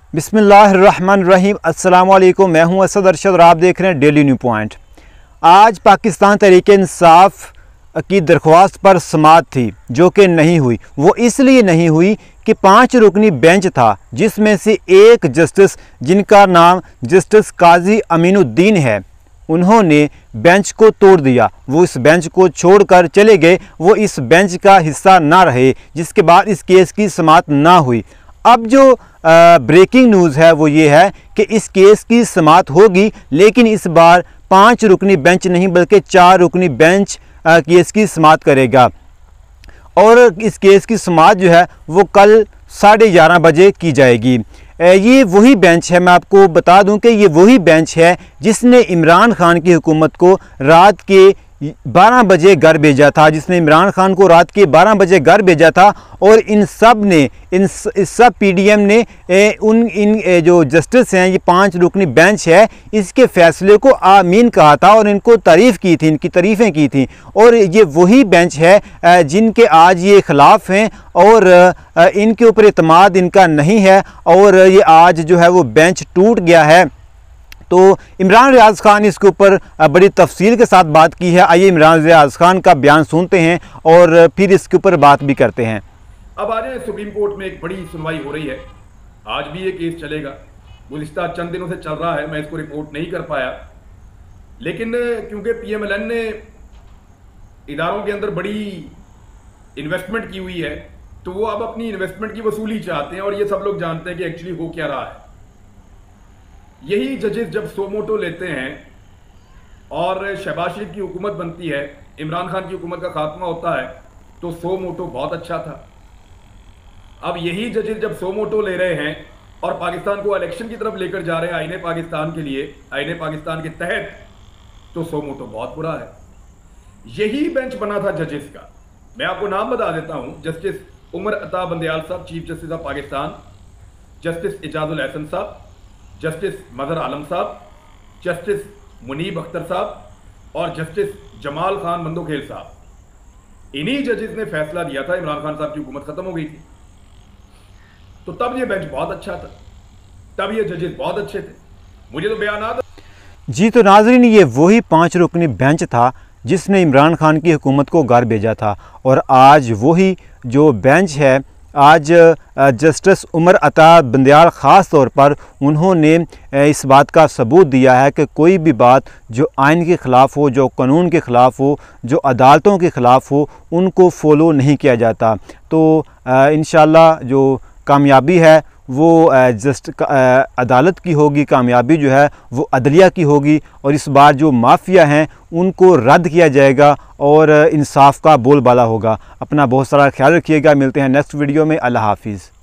बिस्मिल्लाहिर्रहमानिर्रहीम। अस्सलाम वालेकुम। मैं हूं असद अरशद और आप देख रहे हैं डेली न्यू पॉइंट। आज पाकिस्तान तहरीक इंसाफ की दरख्वास्त पर समाअत थी जो कि नहीं हुई। वो इसलिए नहीं हुई कि 5 रुकनी बेंच था जिसमें से एक जस्टिस जिनका नाम जस्टिस काजी अमीनुद्दीन है, उन्होंने बेंच को तोड़ दिया। वो इस बेंच को छोड़कर चले गए, वो इस बेंच का हिस्सा ना रहे, जिसके बाद इस केस की समाअत ना हुई। अब जो ब्रेकिंग न्यूज़ है वो ये है कि इस केस की समाअत होगी, लेकिन इस बार 5 रुकनी बेंच नहीं बल्कि 4 रुकनी बेंच केस की समाअत करेगा। और इस केस की समाअत जो है वो कल 11:30 बजे की जाएगी। ये वही बेंच है, मैं आपको बता दूं कि ये वही बेंच है जिसने इमरान खान की हुकूमत को रात के 12 बजे घर भेजा था, जिसने इमरान खान को रात के 12 बजे घर भेजा था। और इन सब ने इस सब पीडीएम ने इन जो जस्टिस हैं, ये 5 रुकनी बेंच है, इसके फैसले को आमीन कहा था और इनको तारीफ़ की थी, इनकी तारीफ़ें की थी। और ये वही बेंच है जिनके आज ये ख़िलाफ़ हैं और इनके ऊपर एतमाद इनका नहीं है और ये आज जो है वो बेंच टूट गया है। तो इमरान रियाज खान ने इसके ऊपर बड़ी तफसील के साथ बात की है। आइए इमरान रियाज खान का बयान सुनते हैं और फिर इसके ऊपर बात भी करते हैं। अब आज सुप्रीम कोर्ट में एक बड़ी सुनवाई हो रही है। आज भी ये केस चलेगा, गुज़िश्ता चंद दिनों से चल रहा है, मैं इसको रिपोर्ट नहीं कर पाया। लेकिन क्योंकि पीएमएलएन ने इदारों के अंदर बड़ी इन्वेस्टमेंट की हुई है, तो वो अब अपनी इन्वेस्टमेंट की वसूली चाहते हैं। और ये सब लोग जानते हैं कि एक्चुअली हो क्या रहा है। यही जजेस जब सो मोटो लेते हैं और शहबाज शरीफ की हुकूमत बनती है, इमरान खान की हुकूमत का खात्मा होता है, तो सो मोटो बहुत अच्छा था। अब यही जजेस जब सो मोटो ले रहे हैं और पाकिस्तान को इलेक्शन की तरफ लेकर जा रहे हैं आईने पाकिस्तान के लिए, आईने पाकिस्तान के तहत, तो सो मोटो बहुत बुरा है। यही बेंच बना था जजेस का। मैं आपको नाम बता देता हूं: जस्टिस उमर अता बंदयाल साहब, chief justice of Pakistan; justice Ijazul Ahsan साहब; जस्टिस मजहर आलम साहब; जस्टिस मुनीब अख्तर साहब और जस्टिस जमाल खान मंदोखेल साहब। इन्हीं जजेस ने फैसला दिया था इमरान खान साहब की हुकूमत खत्म हो गई थी, तो तब ये बेंच बहुत अच्छा था, तब ये जजेस बहुत अच्छे थे। मुझे तो बयान जी। तो नाज़रीन, ये वही 5 रुकनी बेंच था जिसने इमरान खान की हुकूमत को घर भेजा था। और आज वही जो बेंच है, आज जस्टिस उमर अता बंदयाल ख़ास तौर पर उन्होंने इस बात का सबूत दिया है कि कोई भी बात जो आइन के ख़िलाफ़ हो, जो कानून के ख़िलाफ़ हो, जो अदालतों के ख़िलाफ़ हो, उनको फॉलो नहीं किया जाता। तो इंशाअल्लाह जो कामयाबी है वो अदालत की होगी, कामयाबी जो है वो अदलिया की होगी। और इस बार जो माफिया हैं उनको रद्द किया जाएगा और इंसाफ का बोलबाला होगा। अपना बहुत सारा ख्याल रखिएगा। मिलते हैं नेक्स्ट वीडियो में। अल्लाह हाफिज़।